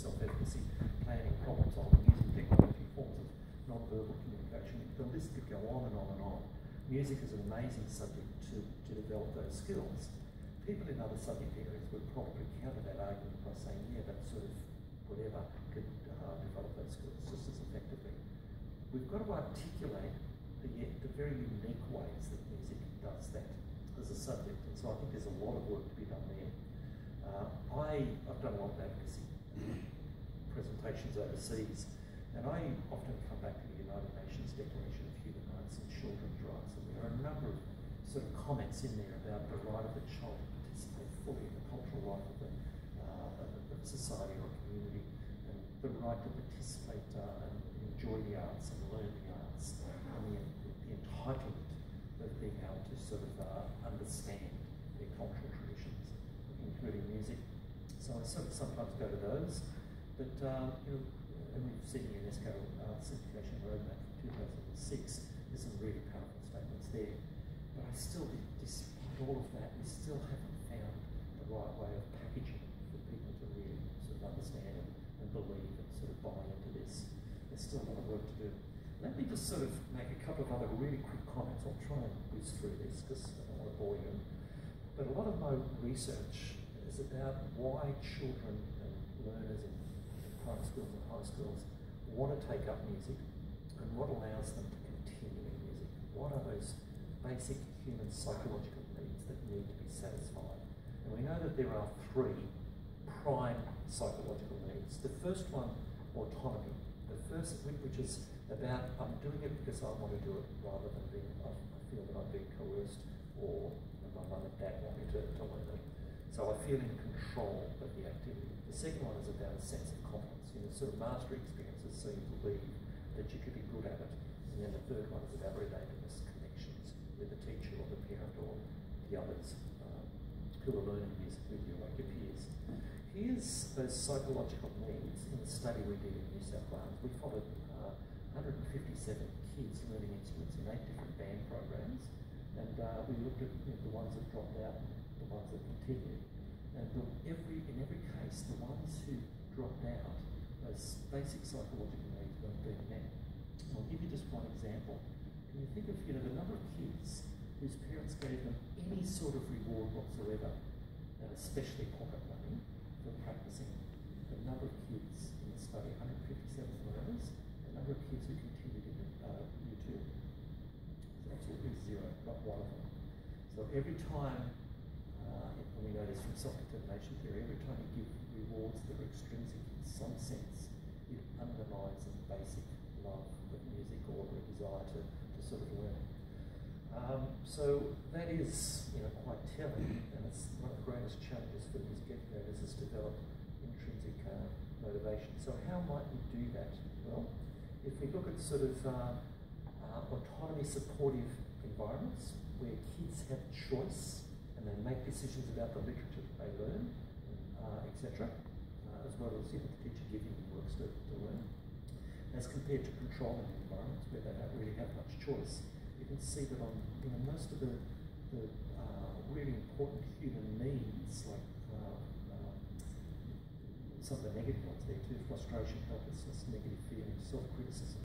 self-efficacy, planning, problem solving, using technology, forms of non-verbal communication. The list could go on and on and on. Music is an amazing subject to develop those skills. People in other subject areas would probably counter that argument by saying, yeah, that sort of whatever could develop those skills just as effectively. We've got to articulate the very unique ways that music does that as a subject, and so I think there's a lot of work to be done there. I've done a lot of advocacy presentations overseas, and I often come back to the United Nations Declaration of Human Rights and Children's Rights, and there are a number of sort of comments in there about the right of the child to participate fully in the cultural life of society or community, and the right to participate and enjoy the arts and learn the arts, and the entitlement of being able to sort of understand their cultural traditions, including music. So I sort of sometimes go to those, but you know, and we've seen the UNESCO Certification Roadmap from 2006. There's some really powerful statements there, but I still, despite all of that, we still haven't found the right way of packaging for people to really sort of understand and believe and sort of buy into this. There's still a lot of work to do. Let me just sort of make a couple of other really quick comments. I'll try and whiz through this because I don't want to bore you. But a lot of my research is about why children and learners in primary schools and high schools want to take up music and what allows them to continue in music. What are those basic human psychological needs that need to be satisfied? And we know that there are three prime psychological needs. The first one, autonomy. The first, which is about I'm doing it because I want to do it rather than I feel that I'm being coerced or my mum and dad want me to learn it. So I feel in control of the activity. The second one is about a sense of competence, you know, sort of mastery experiences, so you believe that you could be good at it. And then the third one is about relatedness, connections with the teacher or the parent or the others who are learning music with you, like your peers. Here's those psychological needs in the study we did in New South Wales. We followed 157 kids learning instruments in 8 different band programs, and we looked at the ones that dropped out, the ones that continued, and in every case, the ones who dropped out, those basic psychological needs weren't being met. I'll give you just one example. Can you think of the number of kids whose parents gave them any sort of reward whatsoever, and especially pocket money, for practicing? The number of kids in the study, 157 learners, the number of kids who continued in year 2, absolutely zero, not one of them. So every time, and we know this from self-determination theory, every time you give rewards that are extrinsic in some sense, it undermines the basic love of music or the desire to sort of learn. So that is quite telling, and it's one of the greatest challenges for music educators is to develop intrinsic motivation. So how might we do that? Well, if we look at sort of autonomy supportive environments where kids have choice and they make decisions about the literature that they learn, etc., as well as the teacher giving them works to learn, as compared to controlling environments where they don't really have much choice. You can see that on most of the really important human needs, like some of the negative ones there too, frustration, helplessness, negative feelings, self-criticism,